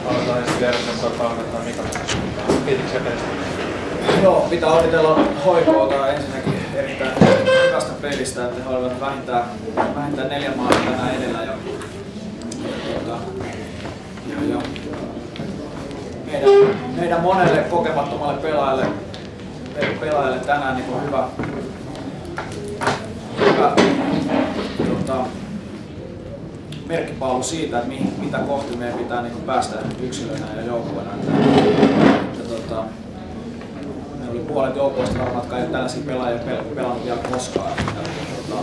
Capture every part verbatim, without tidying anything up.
Aloitetaan ensin vieressä valmentaa Mika. Kiitoksia pelistä. Joo, pitää onnitella Hoikoota ensinnäkin erittäin hyvästä pelistä, että he olivat vähintään, vähintään neljä maalia tänään edellä. Ja, ja, ja, ja meidän, meidän monelle kokemattomalle pelaajalle, pelaajalle tänään niin hyvä, hyvä tota, merkkipaalu siitä, että mihin, mitä kohti meidän pitää niin päästä yksilöinä ja joukkueena. Tota, meillä oli puolet joukkueesta varmaan, jotka ei ole tällaisia pelaajia pel pelannut vielä koskaan. Ja, tota,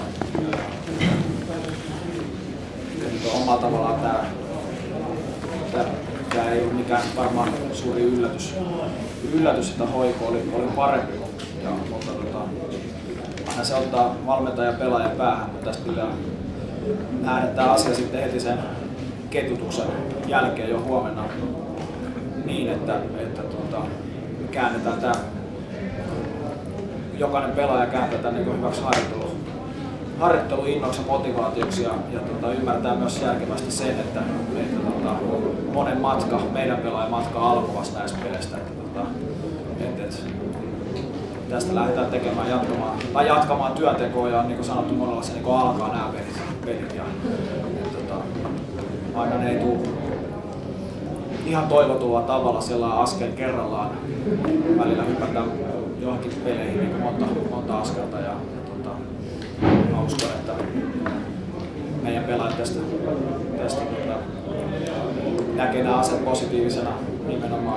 ja omalla tavallaan tämä, tämä, tämä ei ole mikään varmaan suuri yllätys, yllätys että Hoiko oli, oli parempi. Ja, mutta tota, aina se ottaa valmentaja ja pelaaja päähän, mutta tästä pitää nähdä tämä asia sitten heti sen ketjutuksen jälkeen jo huomenna niin, että, että tuota, käännetään tämä, jokainen pelaaja kääntää tämän niin hyväksi harjoittelu, harjoitteluinnoksi ja motivaatioksi ja, ja tuota, ymmärtää myös järkevästi sen, että, että tuota, monen matka, meidän pelaajan matka alkoi vasta näistä peleistä. Että, tuota, että, että tästä lähdetään tekemään jatkamaan, tai jatkamaan työntekoa ja niin kuin sanottu monella se niin kuin alkaa nämä pelit. pelit ja, ja, tota, aina ne ei tule ihan toivotulla tavalla sellainen askel kerrallaan. Välillä hypätään johonkin peleihin niin monta, monta askelta ja, ja tota, mä uskon, että meidän pelaajat tästä, tästä tota, näkee nämä asiat positiivisena nimenomaan.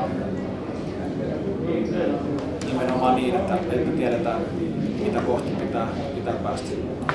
Nimenomaan niin, että, että tiedetään mitä kohti pitää, pitää päästä.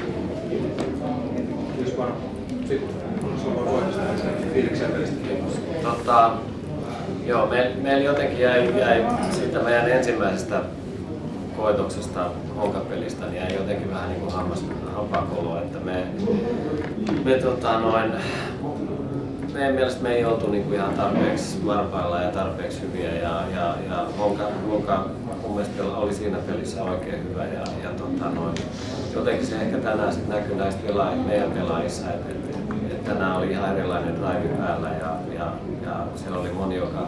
Kiitos vaan. Sitten sulla voi fiiliksiä pelistä. Tota, joo, me, meillä jotenkin jäi, jäi siitä meidän ensimmäisestä koetoksesta Honka-pelistä, niin jäi jotenkin vähän niin kuin hammas, hampakolo, että me, me tota noin, meidän mielestä me ei oltu niinku ihan tarpeeksi varpailla ja tarpeeksi hyviä ja, ja, ja Honka, Honka mun mielestä oli siinä pelissä oikein hyvä ja, ja tota noin, jotenkin se ehkä tänään sit näkyi näistä pelaa, meidän pelaajissa, että et, et, et tänään oli ihan erilainen drive päällä ja, ja, ja siellä oli moni, joka,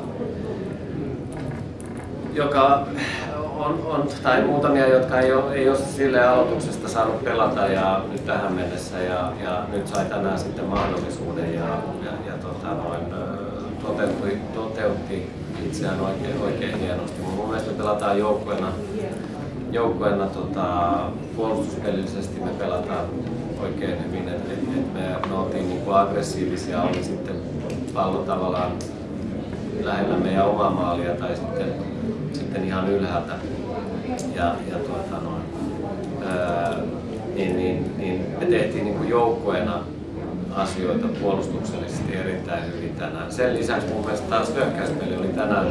joka on, on, tai muutamia, jotka ei ole, ei ole silleen aloituksesta saanut pelata ja nyt tähän mennessä ja, ja nyt sai tänään sitten mahdollisuuden ja, ja, ja tota noin, toteutti, toteutti itseään oikein, oikein hienosti. Mun mielestä me pelataan joukkueena, joukkueena tota, puolustuspelillisesti me pelataan oikein hyvin, että et, et me, me oltiin niin kuin aggressiivisia, oli sitten pallo tavallaan lähellä meidän omaa maalia tai sitten, sitten ihan ylhäältä. Ja, ja tuota noin, ää, niin, niin, niin me tehtiin niin kuin joukkueena asioita puolustuksellisesti erittäin hyvin tänään. Sen lisäksi mun mielestä taas hyökkäyspeli oli tänään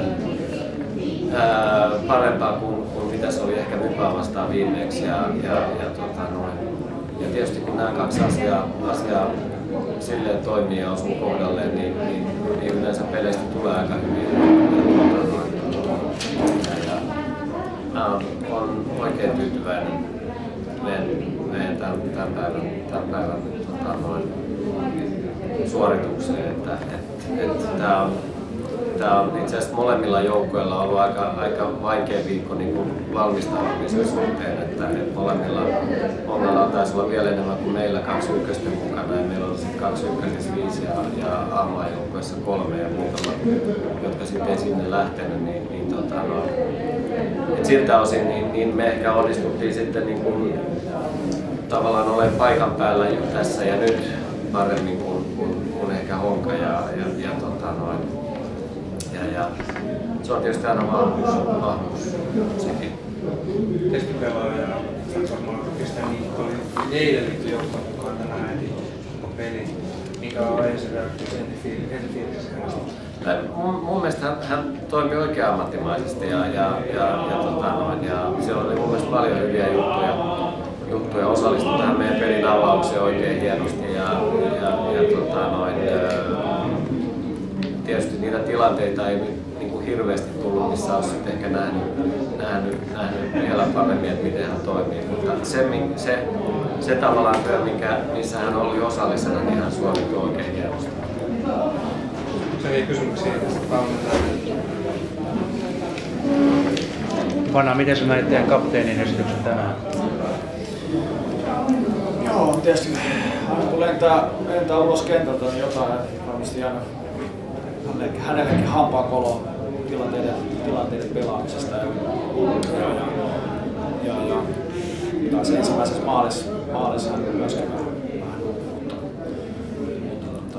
ää, parempaa kuin, kuin mitä se oli ehkä Mypää vastaan viimeksi. Ja, ja, ja, tuota noin. Ja tietysti kun nämä kaksi asiaa, asiaa silleen toimii ja osuu kohdalleen, niin, niin, niin yleensä peleistä tulee aika hyvin. Ja, tuota noin. Ja, Mä olen oikein tyytyväinen meidän, meidän tämän, tämän päivän, tämän päivän tota, noin, suoritukseen. Että, et, et, Tämä on, on itse asiassa molemmilla joukkueilla ollut aika, aika vaikea viikko niin kuin valmistautumisen suhteen. Että, et molemmilla Hongalla taisi olla vielä enemmän kuin meillä kaksi ykköstä mukana ja meillä on sitten kaksi ykköstä viisi ja, ja A-joukkueessa kolme ja muutama, jotka sitten ei sinne lähtenyt. Niin, niin, tota, no, et siltä osin niin, niin me ehkä onnistuttiin sitten niin kuin, tavallaan olemaan paikan päällä tässä ja nyt paremmin kuin, kuin, kuin ehkä Honka ja, ja, ja, tota noin. ja, ja se on tietysti aina vahvuus, vahvuus sekin. Testipelaaja varmaan oikeastaan Niikko oli eilen liitty joukkoon mukaan tänään heti koko peli. Mikä on ensireaktio, ensifiiliksi hänestä? Mun, mun mielestä hän, hän toimi oikein ammattimaisesti ja, ja, ja, ja, tota noin, ja siellä oli mun mielestä paljon hyviä juttuja, juttuja osallistui tähän meidän pelin avaukseen oikein hienosti ja, ja, ja tota noin, tietysti niitä tilanteita ei niin kuin hirveästi tullut, missä olisi ehkä nähnyt, nähnyt, nähnyt vielä paremmin, että miten hän toimii, mutta se, se, se tavallaan työ, mikä, missä hän oli osallisena, niin hän suorittui oikein hienosti. Onko se kysymyksiä tästä valmentajalta? Vanha, miten sä näit teidän kapteenin esityksen tänään? Joo, tietysti aina kun lentää, lentää ulos kentältä, niin jotain varmasti aina hänellekin, hänellekin hampaa koloa tilanteiden, tilanteiden pelaamisesta. Ja, ja, ja, ja, ja taas ensimmäisessä maalissa, maalissa hän myöskin vähän, vähän mutta, mutta,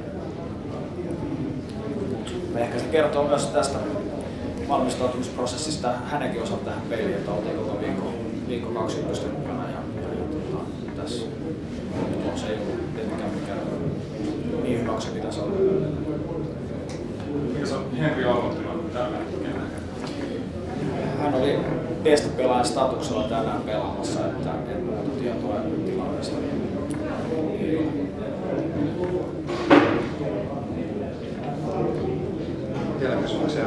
mutta ehkä se kertoo myös tästä valmistautumisprosessista hänenkin osalta tähän peliin, että oltiin koko viikko, viikko kaksi ykköstä mukana ja, ja, ja tota, tässä se ei ollut tietenkään mikään niin hyvä kuin se pitäisi olla. Mikä se on Henri Aallon tilanne tällä hetkellä? Hän oli testipelaajan statuksella tänään pelaamassa, että en muuta tietoa tilanteesta ei ole. Vielä kysymyksiä?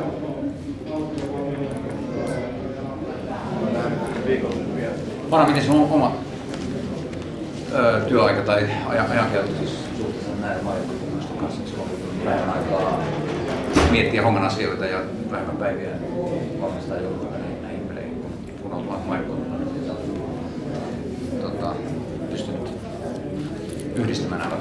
Viikonloppuja. Vanha, miten sun oma ö, työaika tai ajan, ajankäyttö siis suhteessa näiden maailmankunnasta kanssa? Sulla on vähemmän aikaa miettiä homman asioita ja vähemmän päiviä valmistaa joutua näihin peleihin, kun on tuolla maailmankunnalla. Tota, pystynyt yhdistämään nämä.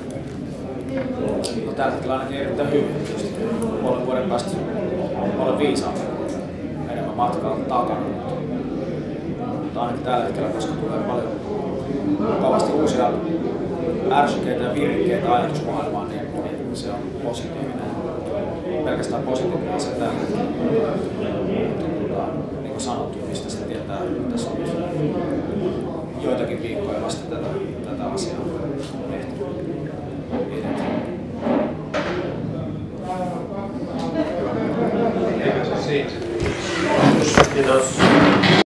No, tällä hetkellä ainakin erittäin hyvin. Puolen vuoden päästä olen viisaampi, enemmän matkaa takana. Mutta ainakin tällä hetkellä, koska tulee paljon mukavasti uusia ärsykkeitä ja virikkeitä ajatusmaailmaan, niin, niin se on positiivinen. Pelkästään positiivinen asia tällä hetkellä. Niin kuin sanottu, mistä se tietää, tässä on joitakin viikkoja vasta tätä, tätä asiaa tehty. Eikä se siitä. Kiitos.